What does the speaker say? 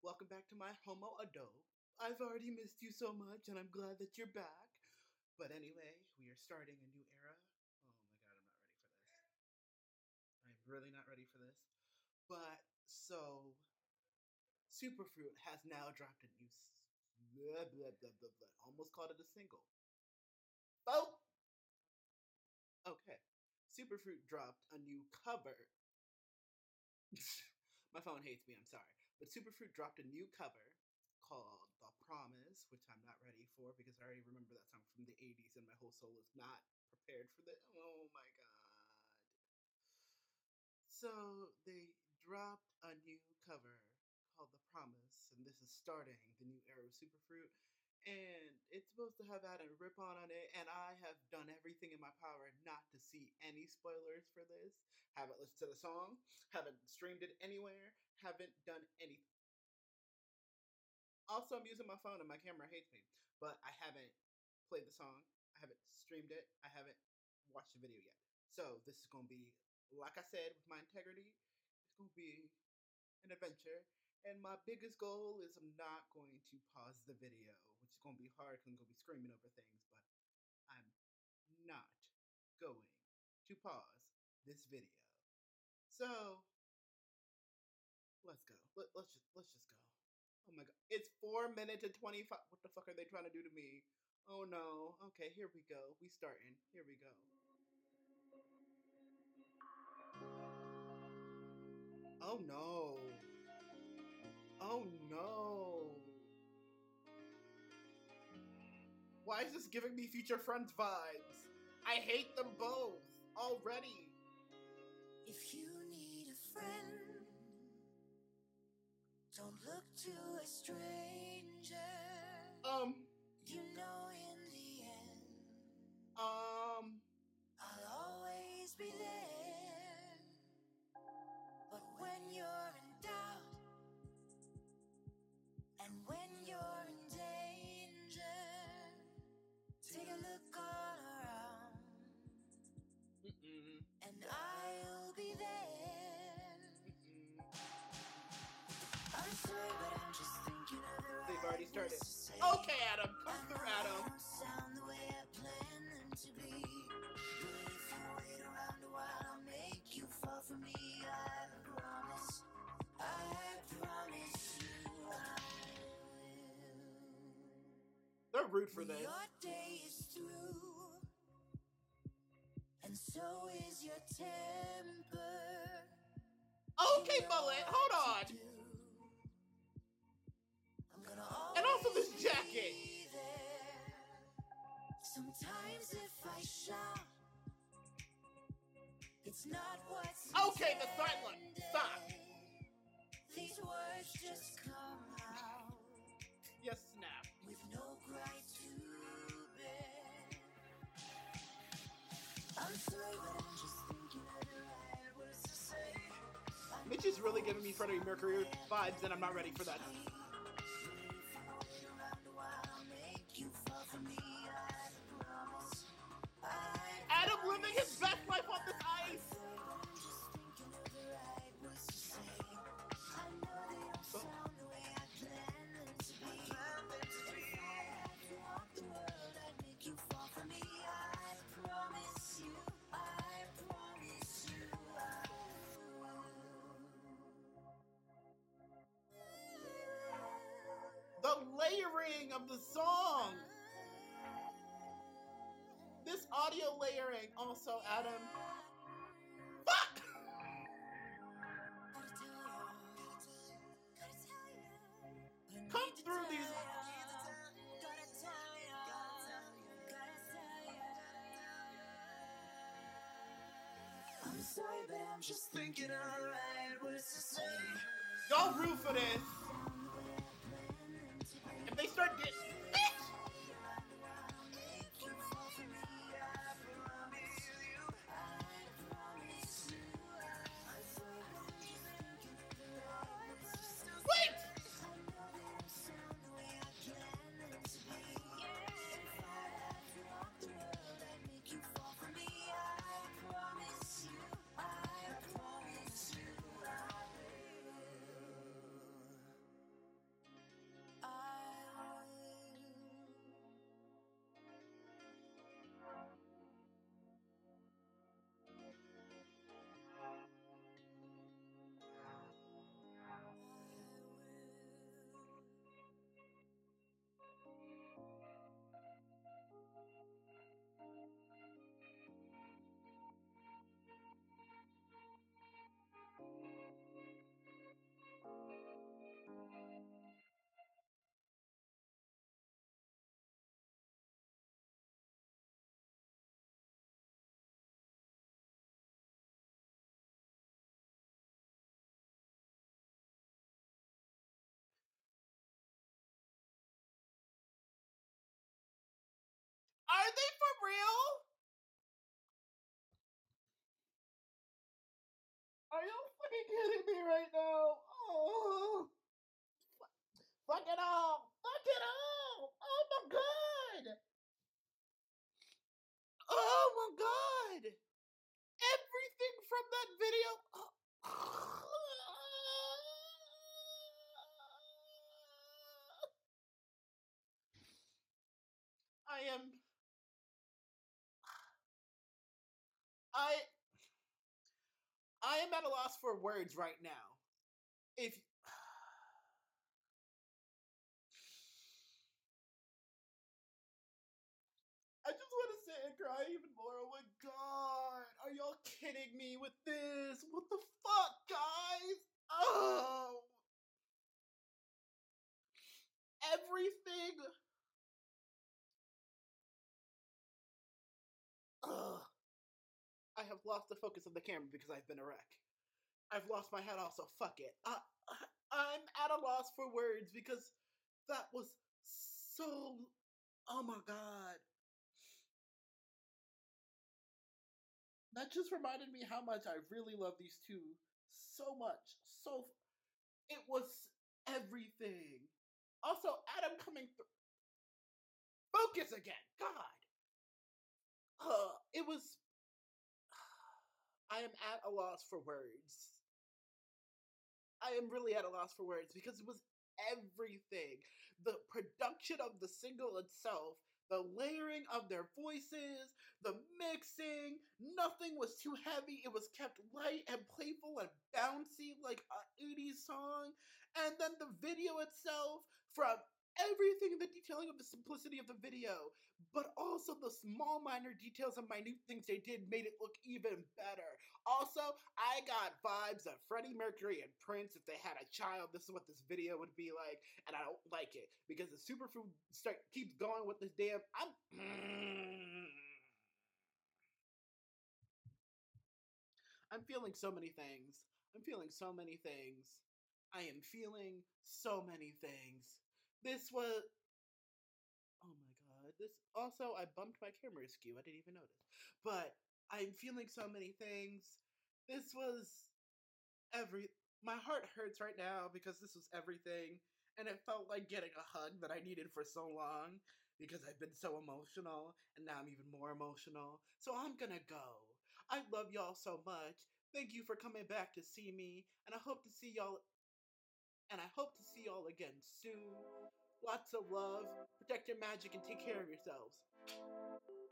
Welcome back to my Homo Ado. I've already missed you so much, and I'm glad that you're back. But anyway, we are starting a new era. Oh my god, I'm not ready for this. I'm really not ready for this. But so, Superfruit has now dropped a new. Blah, blah, blah, blah, blah. Almost called it a single. Oh! Okay. Superfruit dropped a new cover. My phone hates me, I'm sorry. But Superfruit dropped a new cover called The Promise, which I'm not ready for because I already remember that song from the 80s and my whole soul is not prepared for that. Oh my god. So they dropped a new cover called The Promise, and this is starting the new era of Superfruit. And it's supposed to have Adam Rippon on it, and I have done everything in my power not to see any spoilers for this. Haven't listened to the song, haven't streamed it anywhere, haven't done anything. Also, I'm using my phone and my camera hates me, but I haven't played the song, I haven't streamed it, I haven't watched the video yet. So this is gonna be, like I said, with my integrity, it's gonna be an adventure. And my biggest goal is I'm not going to pause the video, which is going to be hard because I'm going to be screaming over things, but I'm not going to pause this video. So let's go. Let's just go. Oh my god. It's 4 minutes and 25. What the fuck are they trying to do to me? Oh no. Okay, here we go. We starting. Here we go. Oh no. Oh no. Why is this giving me Future Friends vibes? I hate them both already. If you need a friend, don't look to a stranger. You know in the end, I'll always be there. But when you're in doubt, and when you're in danger, take a look all around. And I'll be there. I'm sorry, but I'm just thinking of the right. They've already started. Okay, Adam, come through, Adam. Don't sound the way I planned them to be. But if you wait around a while, I'll make you fall for me. I promise you, I will. They're rude for this. Your day is through, and so is your temper. Okay, Mullet, hold on. And also this jacket. Sometimes if I shout, it's not what's okay, the silent. Stop. These words just come out. Yes, snap. With no cry to bear. I'm sorry, but I'm just thinking of the right words to say. Mitch is really giving me Freddie Mercury vibes, and I'm not ready for that. Adam living his best life on this ice. The layering of the song. This audio layering also, Adam. Fuck! Come through these. I'm sorry, but I'm just thinking alright words to say. Y'all root for this. If they start getting. real? Are you fucking kidding me right now? Oh, fuck it all! Fuck it all! Oh my god! Oh my god! Everything from that video. I am. I. I am at a loss for words right now. If I just want to sit and cry even more. Oh my god. Are y'all kidding me with this? What the fuck, guys? Oh. Everything. Ugh. I have lost the focus of the camera because I've been a wreck. I've lost my head also. Fuck it. I'm at a loss for words because that was so. Oh my god. That just reminded me how much I really love these two so much. So it was everything. Also, Adam coming through. Focus again. God. It was. I am at a loss for words. I am really at a loss for words because it was everything. The production of the single itself, the layering of their voices, the mixing, nothing was too heavy. It was kept light and playful and bouncy like an 80s song. And then the video itself, from everything, the detailing of the simplicity of the video, but also the small minor details and minute things they did made it look even better. Also, I got vibes of Freddie Mercury and Prince. If they had a child, this is what this video would be like, and I don't like it because the superfood keeps going with this damn. I'm feeling so many things. I'm feeling so many things. I am feeling so many things. This was. Oh my god. This also, I bumped my camera skew. I didn't even notice. But I'm feeling so many things. This was my heart hurts right now because this was everything, and it felt like getting a hug that I needed for so long because I've been so emotional, and now I'm even more emotional. So I'm gonna go. I love y'all so much. Thank you for coming back to see me, and I hope to see y'all again soon. Lots of love. Protect your magic and take care of yourselves.